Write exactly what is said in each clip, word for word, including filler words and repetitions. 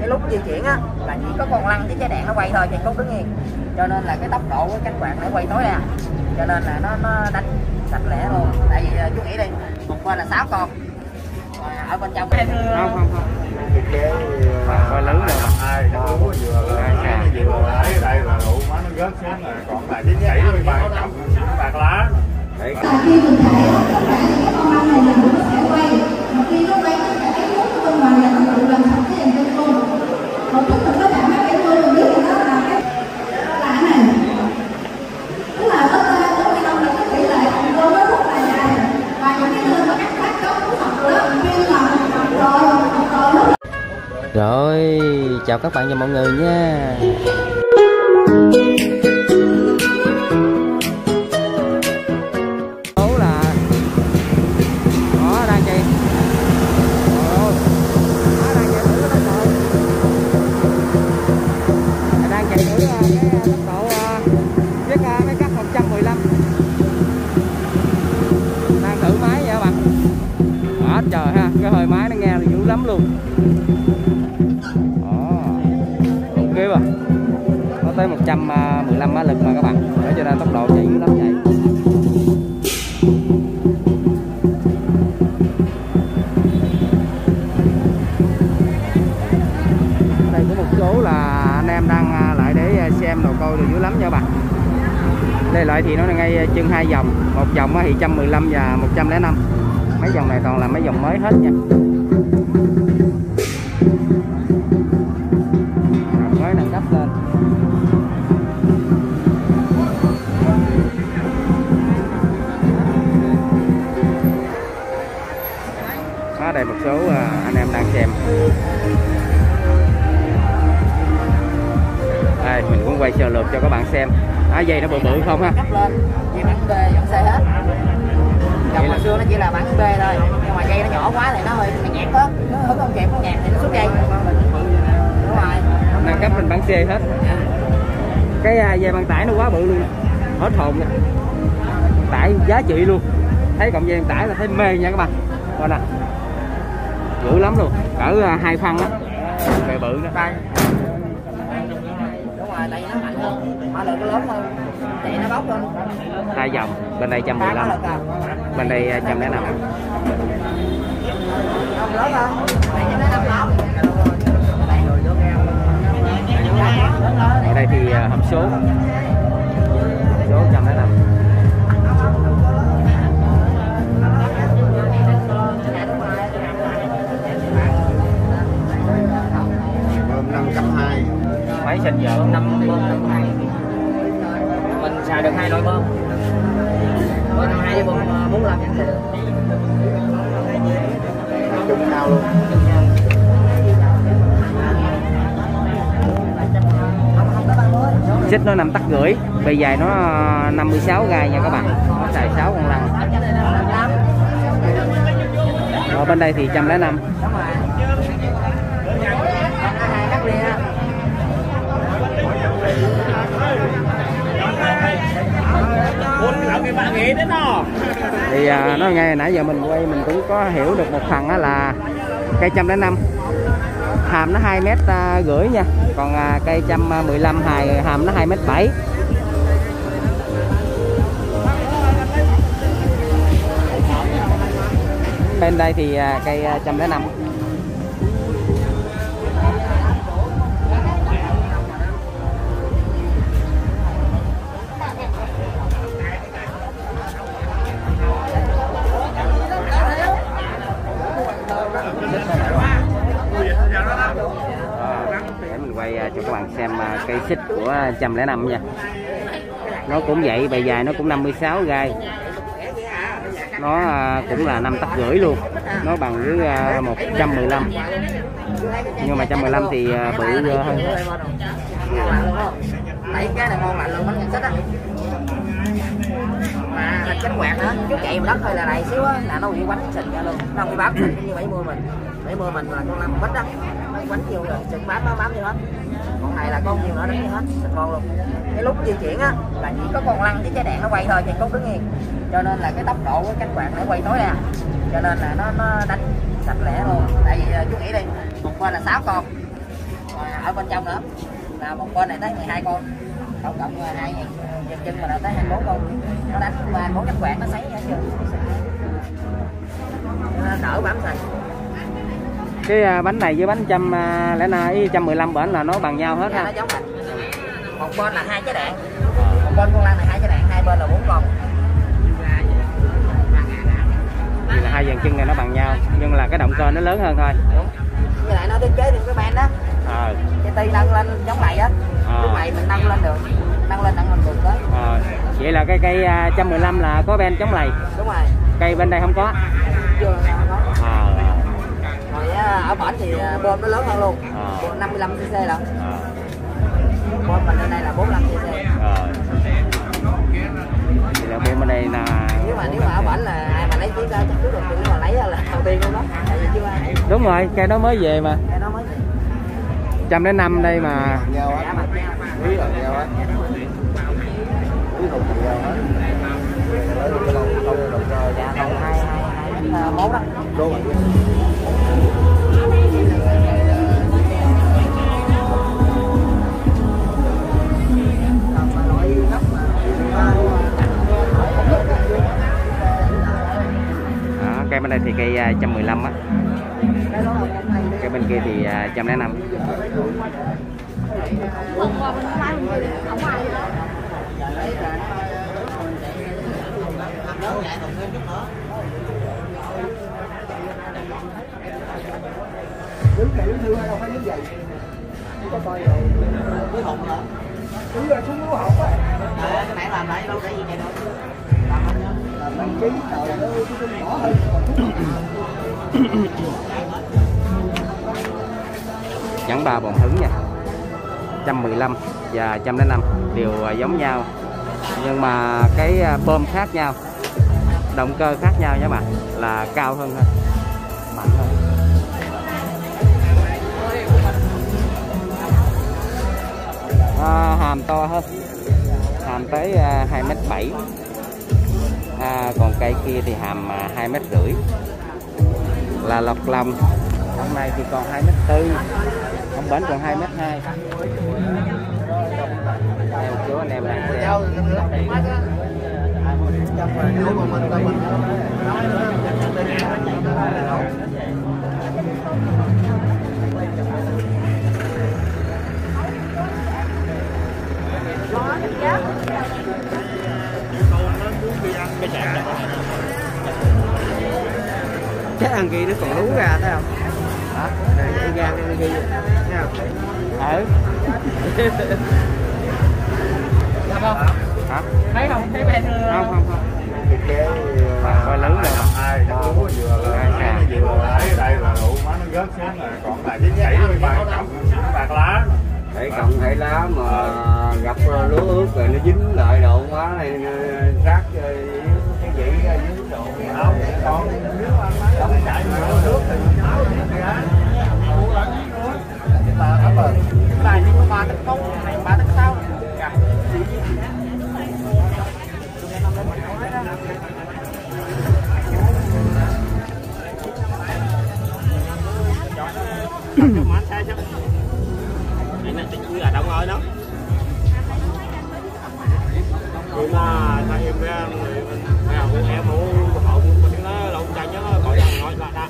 cái lúc di chuyển á là chỉ có con lăn với trái đèn nó quay thôi, thì cút đứng yên, cho nên là cái tốc độ của cánh quạt nó quay tối đa, cho nên là nó nó đánh sạch lẻ luôn. Tại vì chú nghĩ đi, một bên là sáu con, ở bên trong không không không coi lớn rồi hai lúa vừa hai vừa lấy đây là đủ má nó rớt xuống rồi, còn là chín bảy mươi ba trọng bạc lá. Tại khi mình thấy các bạn cái con băng này mình cũng sẽ quay, mà khi nó quay nó sẽ lấy nước của bên ngoài là nó tự làm sạch cái dàn chân luôn. Một chút mình có bạn mấy bạn tôi mình biết là nó là cái lạ này, tức là nó nó khi đông là cái tỷ lệ cộng vô nó rất là dài, và những cái nơi mà cắt phát chốt của họ đó chuyên là rồi rồi. Rồi, chào các bạn và mọi người nha. Số là nó đang chạy, nó đang chạy thử cái tốc độ, đang chạy thử cái tốc độ chiếc máy cắt một trăm mười lăm, đang thử máy vậy các bạn. Đó, trời ha, cái hơi máy nó nghe thì dữ lắm luôn. Kêu à, có tới một trăm mười lăm mã lực mà các bạn, để cho nên tốc độ chạy dữ lắm chạy. Đây có một số là anh em đang lại để xem đồ coi được dữ lắm nha các bạn. Đây lại thì nó là ngay chân hai vòng, một vòng thì một trăm mười lăm và một trăm lẻ năm. Mấy vòng này toàn là mấy vòng mới hết nha. Mới nâng cấp lên. Ở đây một số anh em đang xem. Đây mình cũng quay sơ lược cho các bạn xem. À, dây nó bự bự không ha? Cấp lên, dây bắn B vẫn xe hết. Dòng hồi xưa nó chỉ là bắn B thôi, nhưng mà dây nó nhỏ quá thì nó hơi nhạt hết, nó hứng không kịp, nó nhạt thì nó xuống dây. Đúng rồi. Nâng cấp mình bắn C hết. Cái dây băng tải nó quá bự luôn, hết hồn nha. Tải giá trị luôn. Thấy cộng dây băng tải là thấy mê nha các bạn. Coi nè, dữ lắm luôn, cỡ hai phân á, bề bự nữa. Đây. Đúng rồi, tại vì nó mạnh hơn, mã lực nó lớn hơn, chạy nó bốc hơn. Hai vòng, bên đây một trăm mười lăm, bên đây một trăm lẻ năm. Không lớn hơn, này cho nó năm lớn. Ở đây thì hộp số số một trăm lẻ năm. năm trăm hai. Máy sinh giờ năm bơm năm hai. Mình xài được hai loại bơm. Bơm năm hai với bơm bốn mươi lăm vẫn xài được. Chung cao luôn. Xích nó năm tắc rưỡi, bề dài nó năm mươi sáu gai nha các bạn. Nó xài sáu con lăn. Ở bên đây thì một trăm lẻ năm. Thì à, nói nghe nãy giờ mình quay mình cũng có hiểu được một phần á, là cây một trăm lẻ năm hàm nó hai mét rưỡi nha, còn à, cây một trăm mười lăm hài hàm nó hai mét bảy. Bên đây thì à, cây một trăm lẻ năm. Để mình quay cho các bạn xem cây xích của một trăm lẻ năm nha. Nó cũng vậy, bề dài nó cũng năm mươi sáu gai. Nó cũng là năm tấc rưỡi luôn. Nó bằng với một trăm mười lăm. Nhưng mà một trăm mười lăm thì bự hơn. Lấy cái này ngon lạnh luôn, bánh nhận xích á. Mà là cánh quạt nữa, chút chạy đất hơi là đầy xíu á là nó bị quánh xịn ra luôn. Nó không bị bám xịn như bảy mươi mình. bảy mươi mình là con năm bít đó. Nó quánh nhiều rồi, xịn bám bám bám như hết. Còn này là con nhiều nữa đánh như hết, xịn ngon luôn. Cái lúc di chuyển á là chỉ có con lăn với trái đèn nó quay thôi, thì cút đứng yên. Cho nên là cái tốc độ của cánh quạt nó quay tối đa. Cho nên là nó nó đánh sạch lẻ luôn. Tại vì chú nghĩ đi, một bên là sáu con, ở bên trong nữa là một bên này tới mười hai con, tổng cộng hai chân chân mà là tới hai mươi bốn con, nó đánh ba bốn cánh quạt nó sấy hết chưa, nó đỡ bám xanh. Cái bánh này với bánh trăm lẻ na ý trăm mười lăm bển là nó bằng nhau hết ha. Nó giống mình. Một bên là hai trái đạn, một bên con lăn là hai trái đạn, hai bên là bốn con. Vì là hai dàn chân này nó bằng nhau, nhưng là cái động cơ nó lớn hơn thôi. Đúng. Với lại nó thiết kế thêm cái ban đó. Ờ. Cái ti nâng lên giống này á. Ờ. Lúc này mình nâng lên được, nâng lên nâng lên được đó. Ờ. Vậy là cái cây một trăm mười lăm là có ben chống lầy. Đúng rồi. Cây bên đây không có. Chưa không có. Ờ. Rồi ở bển thì bơm nó lớn hơn luôn. Ờ. năm mươi lăm xê xê lận. Ờ. Bơm mình bên đây là bốn mươi lăm xê xê. Ờ. Thì là bên bên đây là nếu mà nếu mà ở bển là ai mà lấy chiếc đó chắc trước đầu tiên, nếu mà lấy là đầu tiên luôn đó, tại vì chưa ai. Đúng rồi, cây đó mới về mà. Cái đó mới về. Trăm đến năm đây mà. Nhau á. Dạ mà Quý là nhau á. Quý không cùng nhau hết. Lấy được cái lông lông động cơ. dạ đầu hai hai hai mốt đó. Đúng rồi. Đó, cây bên đây thì cây một trăm mười lăm á. Cây bên kia thì một trăm lẻ năm. Đứng này đứng thư hay đâu phải đứng vậy. Không có coi rồi. Cái hộp hả? Đứng rồi xuống cái hộp á. À, cái này làm lại đâu để gì vậy đâu. Làm đăng ký trời ơi, cái nhỏ hơn. Nhẫn ba bồn hứng nha. một trăm mười lăm và một trăm lẻ năm đều giống nhau. Nhưng mà cái bơm khác nhau. Động cơ khác nhau nhé bạn, là cao hơn thôi. Mạnh hơn. À, hàm to hơn, hàm tới uh, hai mét bảy, à, còn cây kia thì hàm uh, hai mét rưỡi, là lọt lòng. Hôm nay thì còn hai mét tư, ông bển còn hai mét hai. Em chú anh em đang xem. Chắc ăn ghi nó còn lú ra thấy không? Hả? Đây gan ăn ghi thấy không? Ừ. Không? Hả? Thấy không? Thấy ben không? Không không. Coi lớn rồi. Hai chú vừa là vừa lấy đây là đủ má nó rớt xuống rồi, còn lại cái chảy với bàn cọng bạc lá. Để cộng thể lá mà gặp lúa ướt rồi nó dính lại độ quá này rác cái gì dính độ không còn nếu mà không chạy mà nó nước thì áo thì á mua lại nữa ta thấm rồi này đi ba tấn không này ba tấn sáu mà sai chứ này là chỉ là đông ơi đó nhưng mà thay em ra em em mua hậu mình nó lộn chạy chứ nó gọi là nói là ta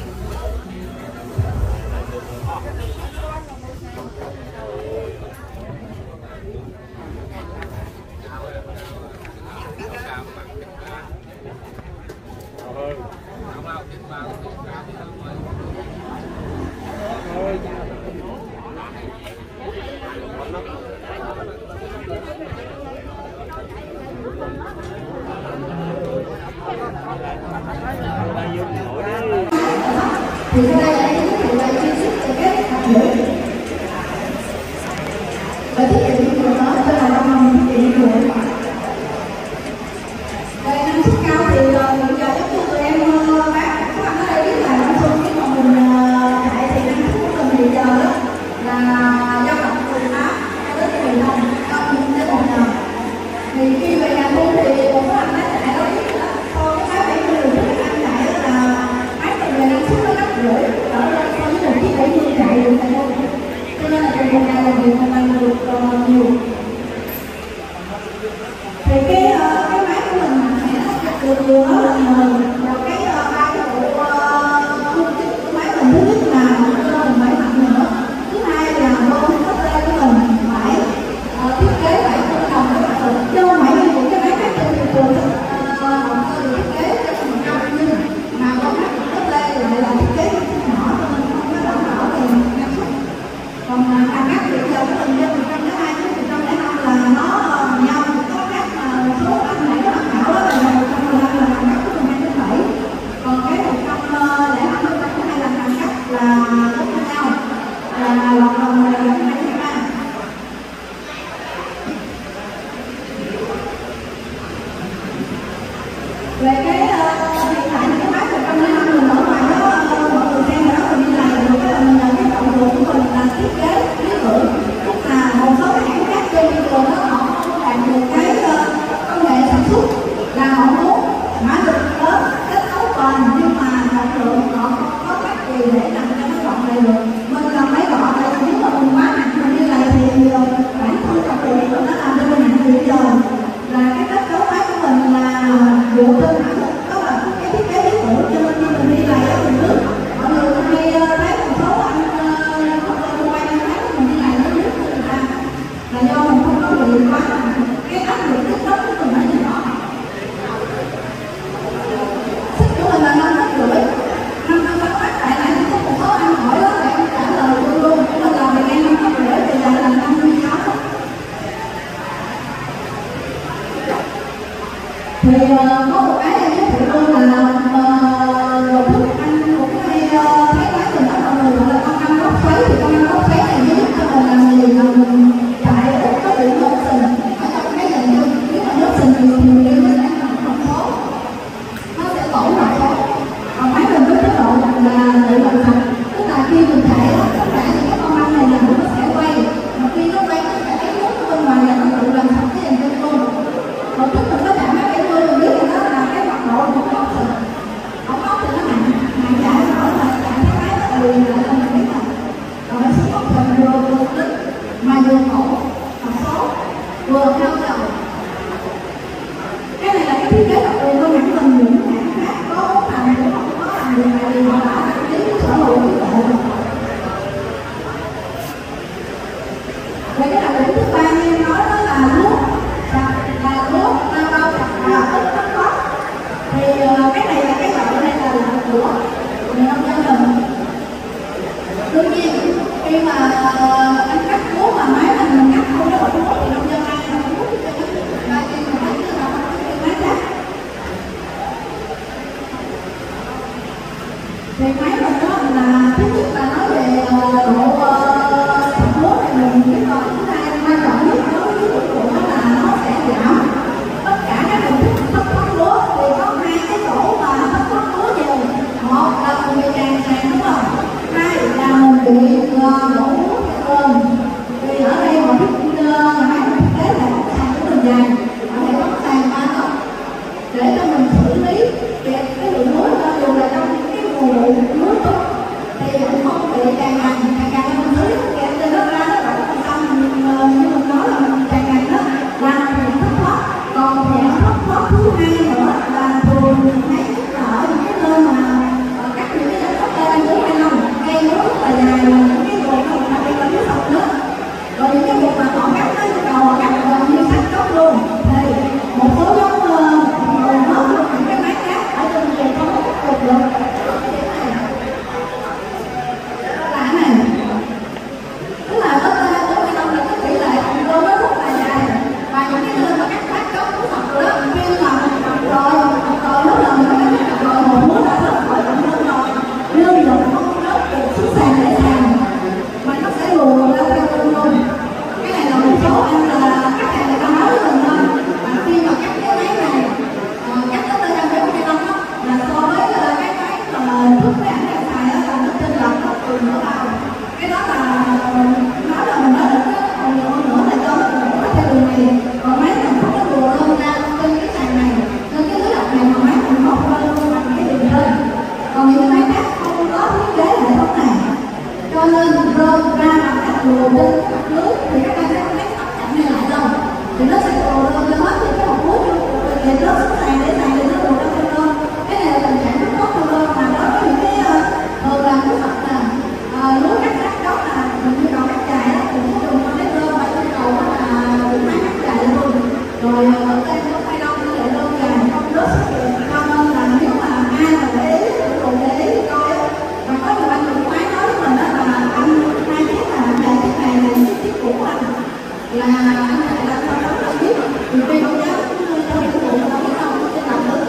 thì sau đây là giới thiệu lại chuyên sức cho các hạt lửa. Và thiết kế của nó sẽ là đồng hành thiết kế của đây năng suất cao thì hiện giờ giống như tụi em bán các bạn ở đây biết là năng suất khi mà mình chạy thì năng suất của mình hiện giờ đó là dao động từ tám đến mười lăm cộng đến một giờ. Thì khi về nhà thu thì một bạn nó chạy nó biết là thôi cái máy bảy mươi được anh chạy là máy mình là năng suất nó gấp rưỡi. về cái hiện tại cái máy một trăm lẻ năm mình ở ngoài đó mọi người xem đó mình đi làm rồi cái mình nhận cái cộng đồng của mình là thiết kế lý tưởng, tức là một số cái hãng khác trên thị trường đó họ không làm được cái công nghệ sản xuất, là họ muốn mã lực lớn kết cấu bền nhưng mà trọng lượng họ không có cách gì để làm cho nó gọn lại được. Mình làm máy gọn lại nếu mà mình quá nặng mình như này thì bản thân trọng lượng của nó làm cho mình nặng thì giờ là cái kết cấu máy của mình là dựa trên mã lực, đó là cái thiết kế lý tưởng. Cho nên khi mình đi lại ở mình nước mọi người hay thấy một số anh không quay thấy mình đi lại với nước của người ta là do mình không có luyện quá cái áp lực cái tốc của mình nó nhỏ. Sức của mình là năm mét rưỡi, năm năm mét mát lại lại có một số anh hỏi đó để em trả lời luôn luôn. Mình làm việc em năm mét rưỡi thì lại là năm mươi sáu. Thì uh, có một cái em giới thiệu luôn là một lúc anh cũng hay uh, thấy nói từ đó mọi người gọi là con ăn gốc xoáy. Thì con ăn gốc xoáy này nó giúp cho mình làm gì là mình chạy út có bị nước sình ở trong cái dành như nếu mà nước sình nhiều nhiều thì nó sẽ nằm trong số, nó sẽ tổn lại số. Còn máy mình với chế độ là tự làm sạch, tức là khi mình chạy đó tất cả những cái con ăn này là nó sẽ quay, mà khi nó quay nó sẽ lấy nước bên ngoài là nó tự làm sạch cái dành chân luôn. Còn trước mình có chạm máy bảy mươi mình biết là đó là cái mặt độ của con sình, không ốc thì nó nặng nặng chạy nó là chạy cái máy nó lùi lại cho mình biết là rồi nó xuống ốc sình vừa vừa tích mà vừa khổ và số vừa cao đầu. Cái này là cái thiết kế đặc biệt của hãng mình, những hãng khác có làm cũng không có làm được này thì họ đã đăng ký cái sở hữu trí tuệ. Về cái đặc điểm thứ ba như em nói đó là nước sạch, là nước bao bao sạch và ít thất thoát. Thì uh, cái này là cái loại này là loại của người nông dân mình. Đương nhiên khi mà uh, anh cắt lúa mà máy mình mình cắt không có loại lúa thì nông dân ai mà lúa thì cho nó là khi mà thấy cái là không có máy cắt. Thì máy mình đó là thứ nhất là nói về uh, độ uh, sạch lúa này mình biết rồi, thứ hai quan trọng nhất đối với cái dụng cụ đó là nó sẽ giảm tất cả các hình thức thất thoát lúa. Thì có hai cái chỗ mà thất thoát lúa nhiều, một là mình bị tràn tràn đúng không, hai là mình bị uh, đổ lúa theo cơn. Thì ở đây họ thiết hai mình thiết kế là bóc sàn của mình dài, ở đây bóc sàn ba tấc để cho mình xử lý kẹp cái lượng lúa cho dù là trong những cái mùa lúa tốt thì cũng không bị tràn ngàn tràn ngàn lên mình tưới kẹp lên nó ra nó vẫn còn xong. Mình như mình nói là mình tràn ngàn đó là mình thất thoát. Còn dạng thất thoát thứ hai nữa là thường mình thấy là ở những cái nơi mà cắt những cái đất đất lên dưới hai năm cây nó rất là dài, mà những cái vùng nó là bị đánh sọc nữa, rồi những cái vùng mà họ cắt nó như cầu họ cắt gần như sát gốc luôn. Thì một số giống người hết luôn những cái máy cắt ở trên vùng không có cắt được được là này, tức là đất đai của người nông là cái tỷ lệ trồng lúa nó rất là dài. Và những cái nơi mà cắt phát gốc của sọc rồi đó, khi mà mình trồng rồi rồi lúc nào mình cắt cắt rồi một lúa đã rớt khỏi trồng lúa rồi nhưng mà không rớt được xuống sàn để sàn mà nó sẽ lùa ra theo cơn luôn. Cái này là một số anh là khách hàng người ta nói với mình thôi, mà khi mà cắt cái máy này cắt tới đây trong cái nông đó là so với cái máy mà thuốc cái ảnh này xài là nó trên lọc nó từ nữa vào. Cái đó là nói là mình nói được cái còn nhiều hơn nữa là cho nó đổ theo đường này, còn máy mình không có lùa lên ra trên cái sàn này, nên cái lưới lọc này mà máy mình không qua luôn bằng cái đường lên. Còn những máy khác không có thiết kế hệ thống này cho nên rơi ra bằng cách lùa trên mặt lưới thì các bạn sẽ không thấy tóc chậm này lại đâu, thì nó sẽ lùa lên cho hết những cái hộp lúa thì nó xuống sàn để sàn thì nó lùa ra theo lên. Cái này là tình trạng rất tốt theo lên, mà đối với những cái thường là cái mặt là lúa cắt cắt đó là mình như cầu cắt dài đó thì sẽ dùng con lấy lên và cái cầu đó là dùng máy cắt dài luôn. Rồi ở đây có tay đông nó lại đơn dài không rớt xuất hiện, cho nên là nếu mà ai mà để ý cũng để ý coi á, mà có nhiều anh cũng máy nói với mình đó là anh hai chiếc là anh chạy chiếc này là chiếc chiếc cũ anh là anh chạy là sao đó là biết, vì khi không dám cho những cụ đâu biết đâu trên lòng nữa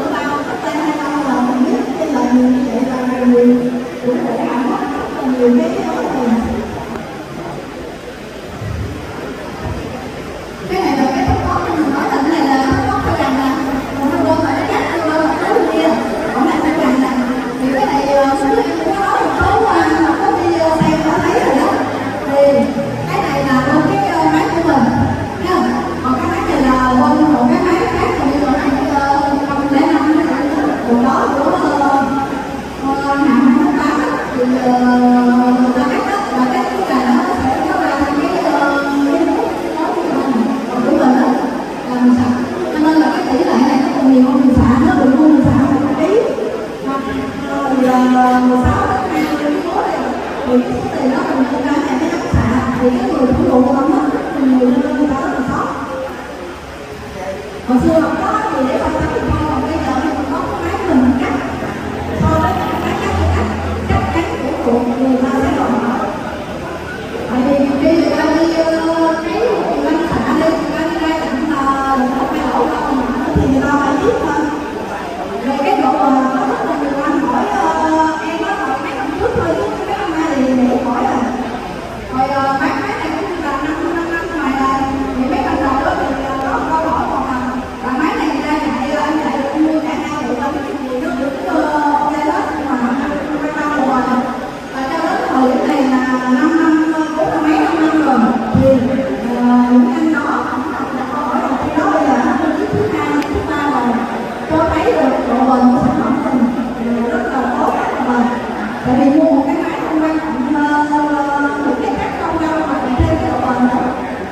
hồi xưa không có gì để phân tích thôi, còn bây giờ mình có cái máy mình cắt so với cái máy cắt cắt cắt cắt của cuộc người ta sẽ còn mở. Tại vì bây giờ ta đi thấy người ta xả đi, người ta đi ra tận một một hai lỗ không thì người ta phải biết thôi. Về cái độ có rất là nhiều anh hỏi em đó hỏi mấy năm trước thôi chứ mấy năm nay thì để hỏi rồi. Rồi máy máy này cũng là năm năm năm ngoài rồi, thì mấy năm đầu đó thì có câu hỏi còn là là máy này người ta chạy anh chạy mua cả hai triệu anh thì nó được cái đó mà hai ba mùa rồi. Và cho đến thời điểm này là năm năm cũng là mấy năm năm rồi thì những anh đó không đặt câu hỏi là cái đó bây giờ nó lên thứ hai thứ ba rồi, cho thấy được độ bền của sản phẩm mình rất là tốt và tại vì mua một cái máy không quan trọng những cái cách không đâu mà còn thêm cái độ bền nữa.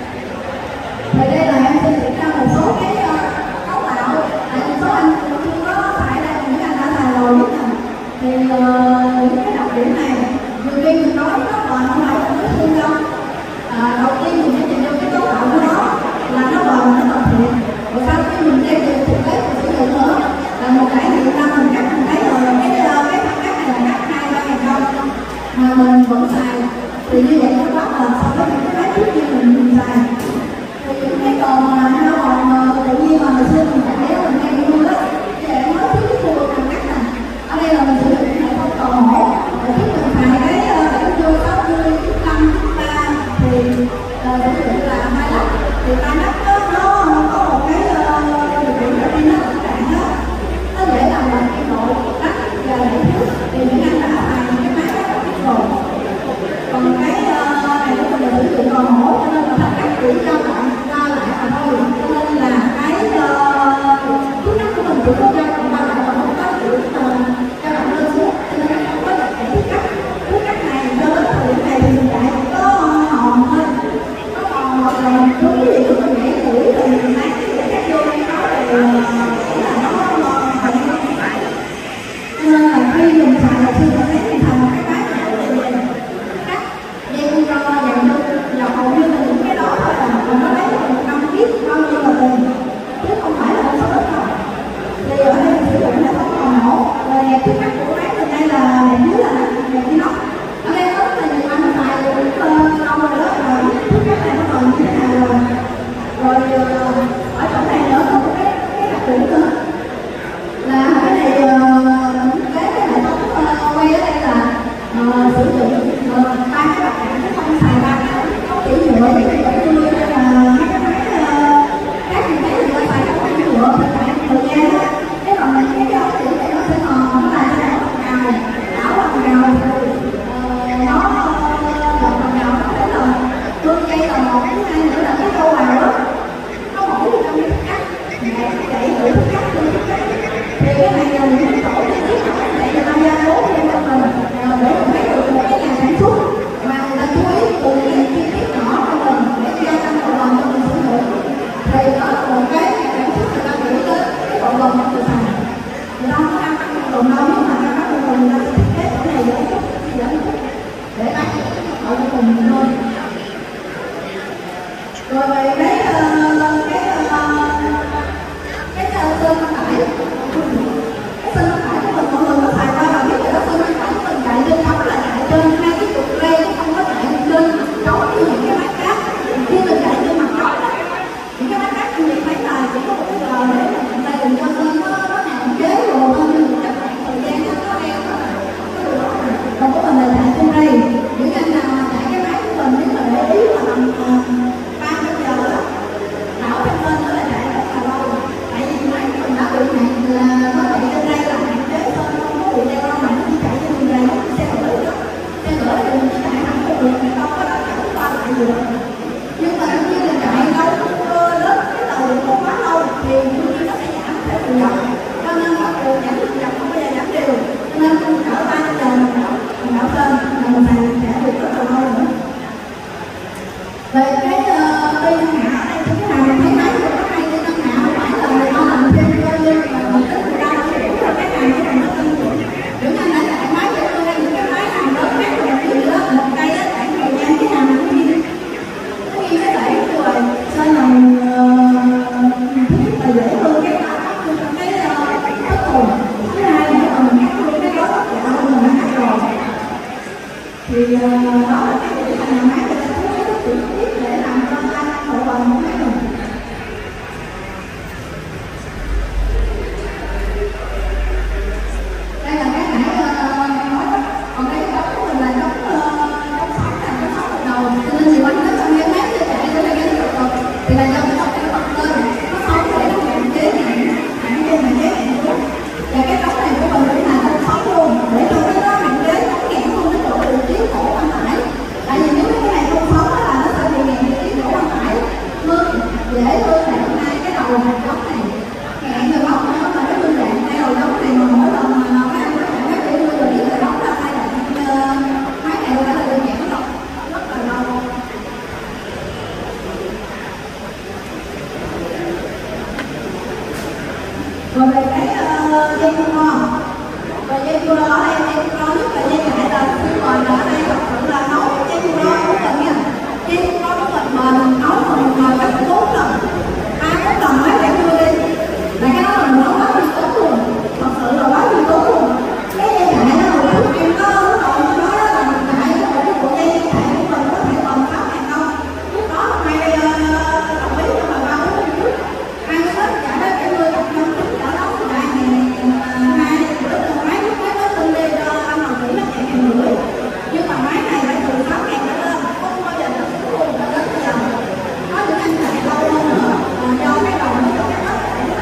Rồi đây là em xin chỉ ra một số cái cấu tạo, tại vì số anh chưa có xài đây, những anh đã xài rồi biết rồi. Thì những cái đặc điểm này nhiều khi mình nói nó bền không phải là nó xương đâu. À, đầu tiên mình phải nhìn vô cái cấu tạo của nó là nó bền, nó thật thiệt. Rồi sau khi mình đem về thực tế mình sử dụng nữa là một cái hiệu năng mình cắt mình thấy rồi cái cái phần cắt này là cắt hai ba ngàn đồng mà mình vẫn xài thì như vậy nó quá bền so với những cái máy trước khi mình mình xài. Thì những cái đồ mà nó còn tự nhiên mà hồi xưa mình chạy đéo mình hay đi mua đó, thì để nói trước cái khu vực mình cắt này ở đây là mình sử dụng cái hệ thống cầu hổ để trước mình xài cái bảy mươi sáu mươi chín mươi ba thì sử dụng là hai lắc thì hai lắc đó nó có một cái điều kiện là khi nó cạn đó nó dễ làm bằng cái độ đắt và đẩy nước thì những anh đã xài cái máy đó biết rồi. Còn cái này của mình là sử dụng cầu hổ cho nên là thành cách chỉ cho bạn ra lại mà thôi, cho nên là cái thuốc cắt của mình cũng có cho bạn ba lại và không có chữ cho bạn lên xuống, cho nên nó không có đặt cái thuốc cắt. Thuốc cắt này cho đến thời điểm này thì mình chạy có hòn thôi, nó còn hoặc là đúng cái gì cũng mình nhảy mũi rồi mình lấy cái cắt vô cái đó rồi là nó thành nó không phải. Cho nên là khi mình xài là khi mình thấy mình thành một cái máy này thì mình cắt đem cho dành luôn là hầu như là những cái đó thôi là nó lấy một năm biết bao nhiêu là tiền chứ không phải là một số ít đâu. Thì ở đây mình sử dụng hệ thống cầu hổ rồi đẹp cái cắt của máy từ đây là đẹp nhất là đẹp như nó. Ở đây có rất là nhiều anh xài cũng lâu rồi đó, rồi cái cắt này nó còn như thế nào rồi. Rồi ở chỗ này nữa có một cái cái đặc điểm nữa là cái này cái cái hệ thống quay ở đây là uh, sử dụng ba cái bạc đạn chứ không xài ba cái có kiểu nhựa để cho dễ tươi nên là mấy cái máy khác mình thấy người ta xài cái máy nhựa thì phải thời gian á. Cái còn là cái cái kiểu này nó sẽ còn nó là cái đảo bằng cào đảo bằng cào rồi nó đảo bằng cào nó sẽ là đôi dây là một cái hai nữa là cái câu vào đó nó mỗi do cái đống này nó bật lên nó sống để nó hạn chế hạn hạn chế hạn chế hạn chế và cái đống này của mình cũng là không sống luôn để cho cái nó hạn chế nó nghẹn luôn cái chỗ vị trí cổ quan tải. Tại vì nếu cái này không sống là nó sẽ bị nghẹn vị trí cổ quan tải hơn dễ hơn là hai cái đầu hạt giống này nghẹn rồi bóc nó mà cái phương dạng hai đầu giống này mà mỗi lần mà các anh các bạn các chị đưa rồi biết là đóng ra hai đoạn mấy ngày đã là được nghẹn rồi rất là lâu. Rồi về cái dây cu mo, và dây cu lo ở đây dây cu lo nhất là dây nhại là còn ở đây thật sự là nấu dây cu lo của mình nha. Dây cu lo của mình mà mình nấu mà mình ngồi cách bốn lần, ba bốn lần mới để đưa đi. Là cái đó mình nấu quá nhiều tốt luôn, thật sự là quá nhiều tốt luôn. Cái dây nhại nó hồi trước em có còn nói là mình nhại cái bộ của dây nhại của mình có thể còn sáu ngàn không. Lúc đó hôm nay đồng ý cho bà ba bốn mươi trước. Hai cái đó trả đến cái mươi một năm trước đã nấu lại ngày hai bữa từ máy lúc máy nó từng đi cho anh nào chỉ nó chạy ngàn rưỡi. Nhưng mà máy này phải từ sáu ngàn trở lên, không bao giờ nó xuống luôn và đến bây giờ. Có những anh chạy lâu hơn nữa, do cái đầu nó cho cái đất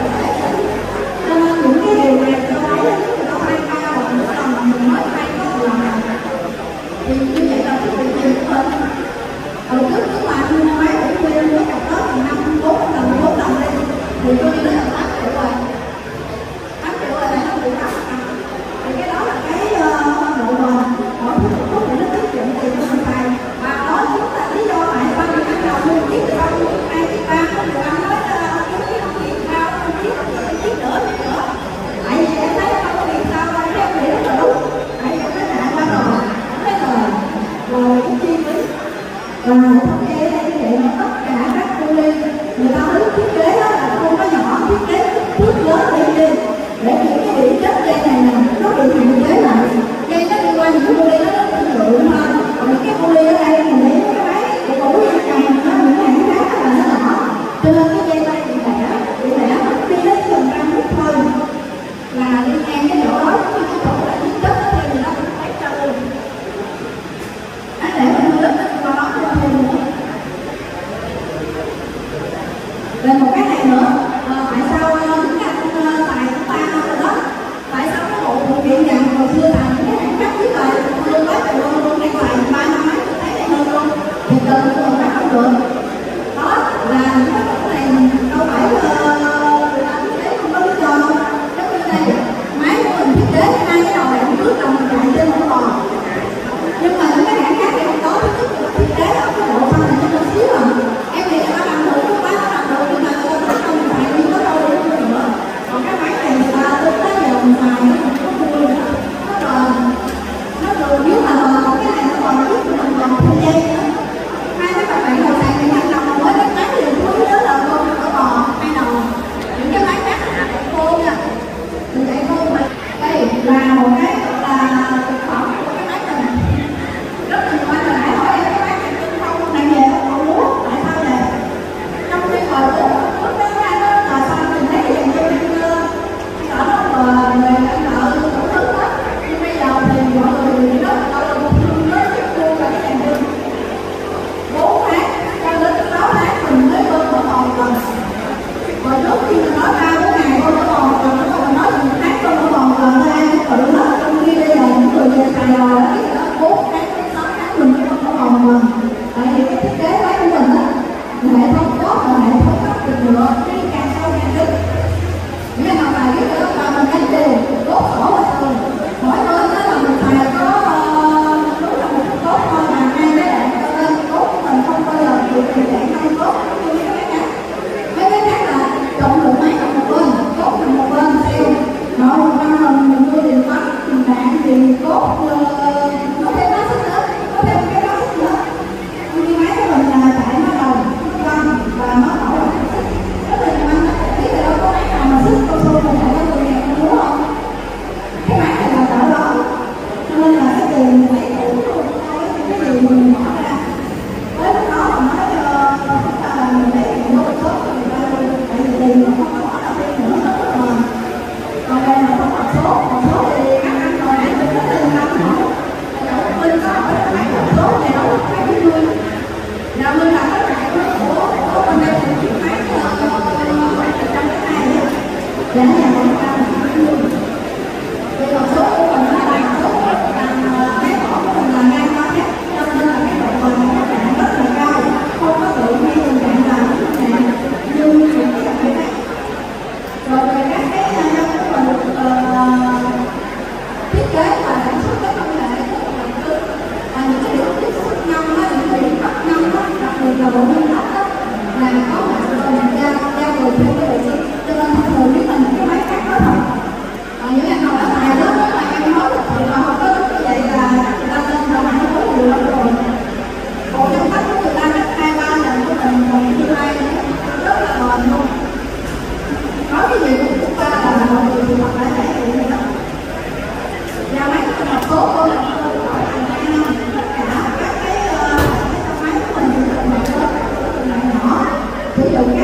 cho nên những cái điều này tôi thấy là nếu mình hai cao hoặc nữa lần mà mình mới hay có một lần thì như vậy là cái việc gì của mình hồi trước cứ mà mua máy để quên với cặp đó thì năm bốn lần bốn lần đi thì tôi đi là tám triệu rồi tám triệu rồi là nó bị tám thì cái đó là cái độ bền mỗi phút một phút thì nó tiết kiệm tiền của mình xài và đó chính là lý do tại bao nhiêu tháng đầu mua chiếc bao nhiêu hai chiếc ba có nhiều anh nói chú chiếc không điện sao không chiếc chiếc nữa chiếc nữa tại vì em thấy không có điện sao là em nghĩ rất là đúng tại vì em thấy nặng quá rồi thấy rồi rồi cái chi phí và hệ thống e đây như vậy mà tất cả các khu ly người ta mới thiết kế đó là không có nhỏ thiết kế kích thước lớn đi đi để những cái điểm chất dây này nè nó bị hạn chế lại dây nó đi qua những khu ly nó rất là lượng hơn còn những cái khu ly ở đây mình lấy cái máy của cũ như cầm nó những hàng khác là nó nhỏ cho nên cái dây tay bị bẻ bị bẻ nó đi đến gần trăm mét thôi là đi ngang cái chỗ đó cái chỗ là chiếc chất thì người ta cũng phải cho luôn anh để mình đưa đất qua đó cho thêm nữa. Về một cái này nữa, à, tại sao chúng ta không xài chúng ta rồi đó? Tại sao cái bộ phụ kiện dàn hồi xưa là những cái hãng khác với lại luôn nói về luôn luôn đang xài ba năm mấy tôi thấy đây hơn luôn thì cần của mình phải không được. Đó là những cái bộ này đâu phải người ta thiết kế không có lý do đâu. Giống như đây máy của mình thiết kế hai cái đầu đạn trước là mình chạy trên một bò. Nhưng mà những cái hãng khác thì không có thiết kế ở cái bộ sau này nó một xíu à. Em nghĩ là nó làm được không bác nó làm được nhưng mà tôi thấy không phải như có đâu để mua nữa. Còn cái máy này người ta tới tới giờ mình xài nó không có mua nữa. Nó còn nó rồi nếu mà cái này nó còn biết mình còn một dây nữa. Hai cái bạn bạn đầu xài thì hai đầu mới cái máy thì thứ đó là con có bò hai đầu. Những cái máy khác là khô nha. Mình chạy khô mà. Đây là một cái là thực phẩm của cái máy này. Rất là nhiều anh hồi nãy hỏi em cái máy này chân không này về không muốn tại sao vậy? Trong khi hồi trước lúc đó ra đó là sao mình thấy cái dòng dây này chưa sợ nó mà về ăn nợ tổ chức đó nhưng bây giờ thì mọi người rất là là một thương rất là luôn là cái dòng dây bốn tháng cho đến sáu tháng mình mới bơm có còn lần hồi trước khi mình nói ba bốn ngày bơm có còn lần nó còn nói một tháng bơm có còn lần thôi ai cũng tự hết trong khi bây giờ những người về Sài Gòn đó biết đó bốn tháng đến sáu tháng mình mới bơm có còn lần tại vì cái thiết kế máy của mình á hệ thống tốt và hệ thống cấp được nữa cái càng sâu càng đứt nhưng mà bài biết nữa là mình đánh đều tốt khổ và thường mỗi nơi đó là mình xài có đúng là một tốt thôi mà hai cái đạn cho nên tốt của mình không bao giờ bị bị đạn không tốt như mấy cái khác mấy cái khác là trọng lượng máy là một bên tốt là một bên theo nội một năm mình mình mua tiền mắt tiền đạn tiền tốt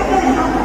cái này không